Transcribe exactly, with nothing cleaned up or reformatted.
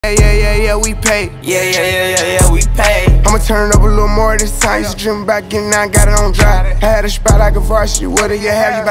Yeah, yeah, yeah, yeah, we pay. Yeah, yeah, yeah, yeah, yeah, we pay. I'ma turn it up a little more this time. Used to dream about getting out, got it on dry. Had a spot like a varsity. What do you have? You